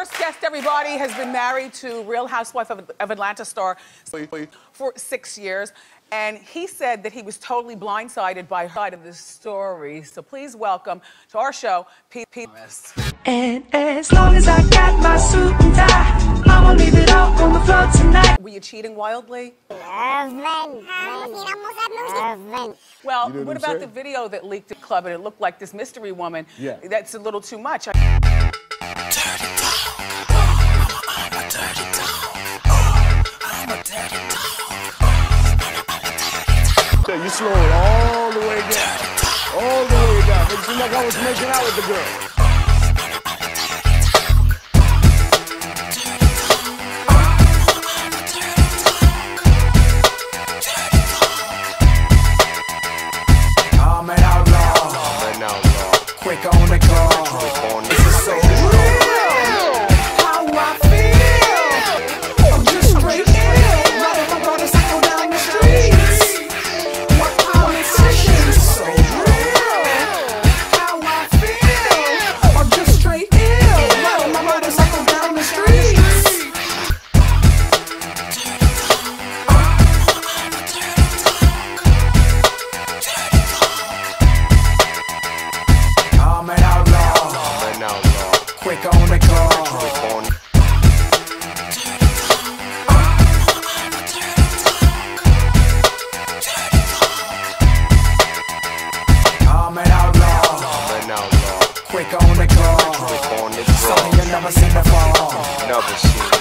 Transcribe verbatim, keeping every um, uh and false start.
first guest, everybody, has been married to Real Housewife of, of Atlanta star for six years. And he said that he was totally blindsided by her side of this story. So please welcome to our show, Pete Thomas. And as long as I got my suit and tie, I'ma leave it all on the floor tonight. Were you cheating wildly? Well, Well, what about the video that leaked at club and it looked like this mystery woman? Yeah. That's a little too much. Dirty dog. Oh, I'm a dirty dog. Oh, I'm a dirty dog. Yeah, you slow it all the way down. All the way down. It seemed like I was making out with the girl. I'm an outlaw. Right now, bro. Quick on the call. Quick on the This is so real. How I feel. I'm just straight ill. Riding my motorcycle down the streets. What politicians? So real. How I feel. I'm just straight ill. Riding my motorcycle down the streets. I'm an outlaw. Right now, bro. Quick on the call. Quick on. I'm an outlaw. Right now, bro. Quick on the call. Quick on the So draw. you never seen the fall. Never seen.